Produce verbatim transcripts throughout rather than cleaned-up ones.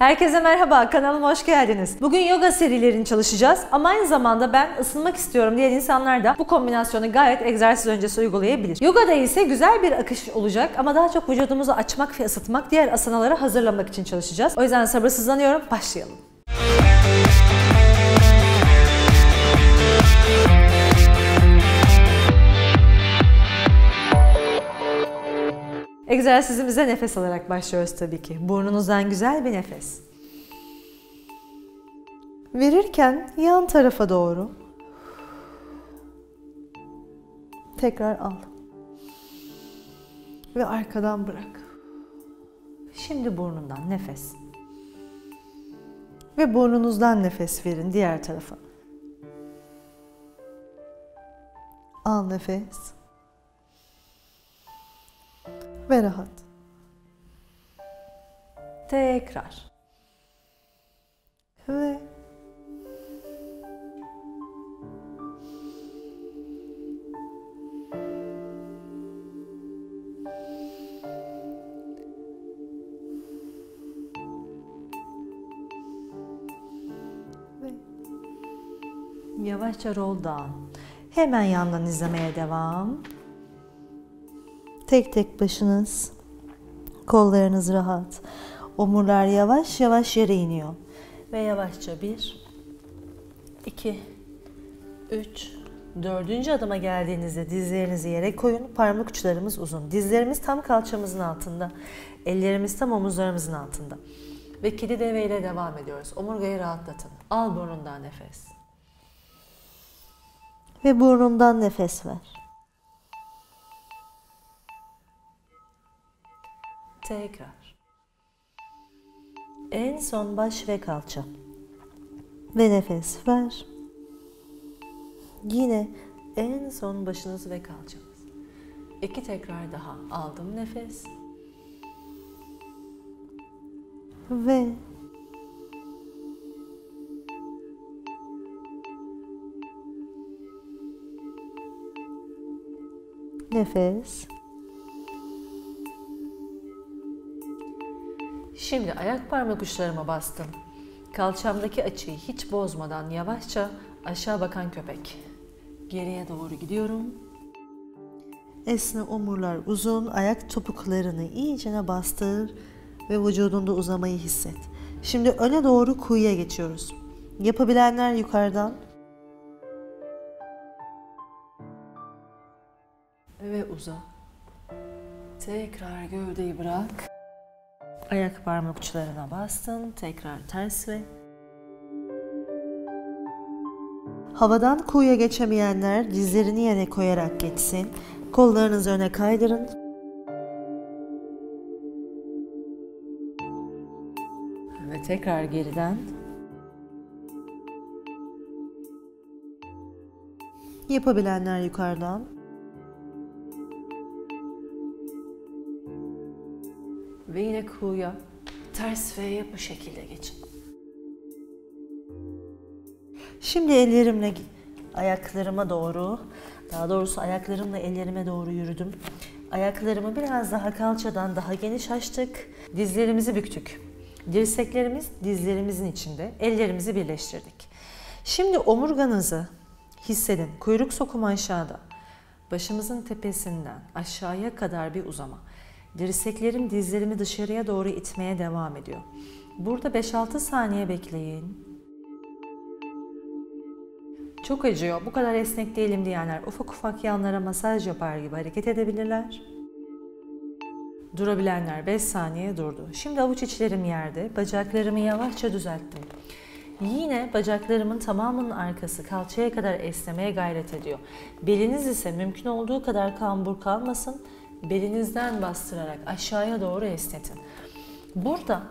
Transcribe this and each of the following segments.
Herkese merhaba, kanalıma hoş geldiniz. Bugün yoga serilerini çalışacağız ama aynı zamanda ben ısınmak istiyorum diyen insanlar da bu kombinasyonu gayet egzersiz öncesi uygulayabilir. Yogada ise güzel bir akış olacak ama daha çok vücudumuzu açmak ve ısıtmak, diğer asanalara hazırlamak için çalışacağız. O yüzden sabırsızlanıyorum, başlayalım. Egzersizimize nefes alarak başlıyoruz tabii ki. Burnunuzdan güzel bir nefes. Verirken yan tarafa doğru. Tekrar al. Ve arkadan bırak. Şimdi burnundan nefes. Ve burnunuzdan nefes verin diğer tarafa. Al nefes. Ve rahat. Tekrar. Ve ve yavaşça roll down. Hemen yandan izlemeye devam. Tek tek başınız, kollarınız rahat. Omurlar yavaş yavaş yere iniyor. Ve yavaşça bir, iki, üç, dördüncü adıma geldiğinizde dizlerinizi yere koyun. Parmak uçlarımız uzun. Dizlerimiz tam kalçamızın altında. Ellerimiz tam omuzlarımızın altında. Ve kedi deve ile devam ediyoruz. Omurgayı rahatlatın. Al burnundan nefes. Ve burnundan nefes ver. Tekrar. En son baş ve kalça. Ve nefes ver. Yine en son başınız ve kalçanız. İki tekrar daha. Aldım nefes. Ve nefes. Şimdi ayak parmak uçlarıma bastım. Kalçamdaki açıyı hiç bozmadan yavaşça aşağı bakan köpek. Geriye doğru gidiyorum. Esne, omurlar uzun, ayak topuklarını iyicene bastır ve vücudunda uzamayı hisset. Şimdi öne doğru kuyuya geçiyoruz. Yapabilenler yukarıdan. Ve uza. Tekrar gövdeyi bırak. Ayak parmak uçlarına bastın. Tekrar ters ve havadan kuyuya geçemeyenler dizlerini yere koyarak geçsin. Kollarınızı öne kaydırın. Ve tekrar geriden. Yapabilenler yukarıdan. Ve yine kuğuya ters V'ye bu şekilde geçin. Şimdi ellerimle ayaklarıma doğru, daha doğrusu ayaklarımla ellerime doğru yürüdüm. Ayaklarımı biraz daha kalçadan daha geniş açtık. Dizlerimizi büktük. Dirseklerimiz dizlerimizin içinde. Ellerimizi birleştirdik. Şimdi omurganızı hissedin. Kuyruk sokumu aşağıda. Başımızın tepesinden aşağıya kadar bir uzama. Dirseklerim dizlerimi dışarıya doğru itmeye devam ediyor. Burada beş altı saniye bekleyin. Çok acıyor, bu kadar esnek değilim diyenler ufak ufak yanlara masaj yapar gibi hareket edebilirler. Durabilenler beş saniye durdu. Şimdi avuç içlerim yerde, bacaklarımı yavaşça düzelttim. Yine bacaklarımın tamamının arkası kalçaya kadar esnemeye gayret ediyor. Beliniz ise mümkün olduğu kadar kambur kalmasın. Belinizden bastırarak aşağıya doğru esnetin. Burada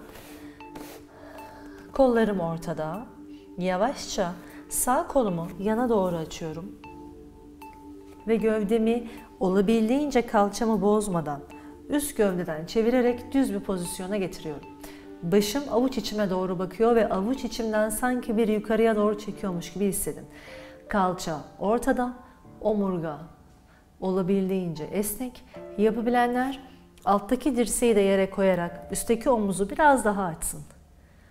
kollarım ortada. Yavaşça sağ kolumu yana doğru açıyorum. Ve gövdemi olabildiğince kalçamı bozmadan üst gövdeden çevirerek düz bir pozisyona getiriyorum. Başım avuç içime doğru bakıyor ve avuç içimden sanki bir yukarıya doğru çekiyormuş gibi hissedin. Kalça ortada, omurga olabildiğince esnek. Yapabilenler alttaki dirseği de yere koyarak üstteki omuzu biraz daha açsın.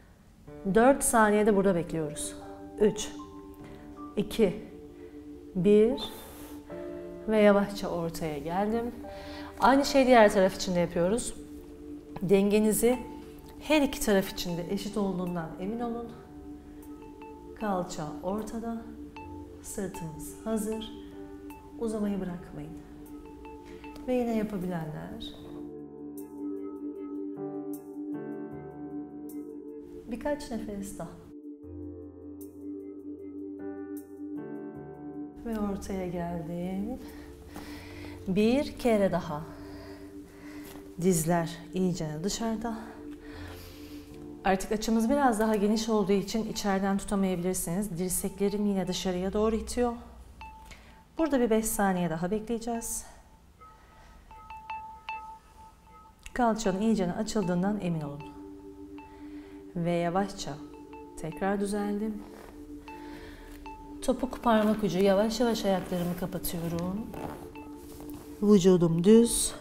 dört saniyede burada bekliyoruz. üç, iki, bir ve yavaşça ortaya geldim. Aynı şeyi diğer taraf için de yapıyoruz. Dengenizi her iki taraf için de eşit olduğundan emin olun. Kalça ortada, sırtımız hazır. Uzamayı bırakmayın. Ve yine yapabilenler birkaç nefes daha. Ve ortaya geldim. Bir kere daha. Dizler iyice dışarıda. Artık açımız biraz daha geniş olduğu için içeriden tutamayabilirsiniz. Dirseklerim yine dışarıya doğru itiyor. Burada bir beş saniye daha bekleyeceğiz. Kalçanın iyice açıldığından emin olun. Ve yavaşça tekrar düzeldim. Topuk parmak ucu yavaş yavaş ayaklarımı kapatıyorum. Vücudum düz.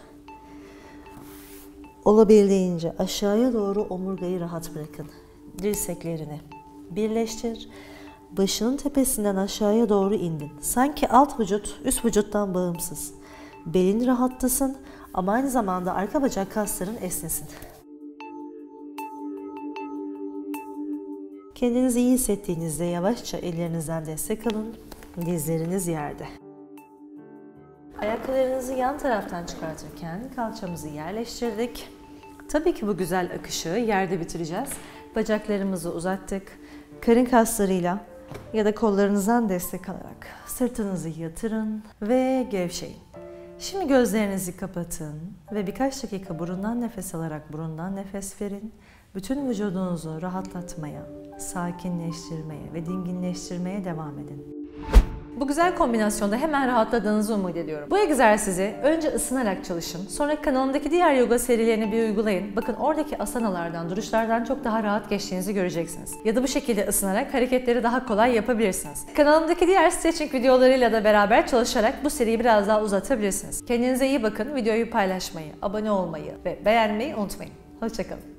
Olabildiğince aşağıya doğru omurgayı rahat bırakın. Dirseklerini birleştir. Başının tepesinden aşağıya doğru indin. Sanki alt vücut üst vücuttan bağımsız. Belin rahatlasın ama aynı zamanda arka bacak kasların esnesin. Kendinizi iyi hissettiğinizde yavaşça ellerinizden destek alın. Dizleriniz yerde. Ayaklarınızı yan taraftan çıkartırken kalçamızı yerleştirdik. Tabii ki bu güzel akışı yerde bitireceğiz. Bacaklarımızı uzattık. Karın kaslarıyla ya da kollarınızdan destek alarak sırtınızı yatırın ve gevşeyin. Şimdi gözlerinizi kapatın ve birkaç dakika burundan nefes alarak burundan nefes verin. Bütün vücudunuzu rahatlatmaya, sakinleştirmeye ve dinginleştirmeye devam edin. Bu güzel kombinasyonda hemen rahatladığınızı umut ediyorum. Bu egzersizi önce ısınarak çalışın. Sonra kanalımdaki diğer yoga serilerini bir uygulayın. Bakın oradaki asanalardan, duruşlardan çok daha rahat geçtiğinizi göreceksiniz. Ya da bu şekilde ısınarak hareketleri daha kolay yapabilirsiniz. Kanalımdaki diğer stretching videolarıyla da beraber çalışarak bu seriyi biraz daha uzatabilirsiniz. Kendinize iyi bakın. Videoyu paylaşmayı, abone olmayı ve beğenmeyi unutmayın. Hoşça kalın.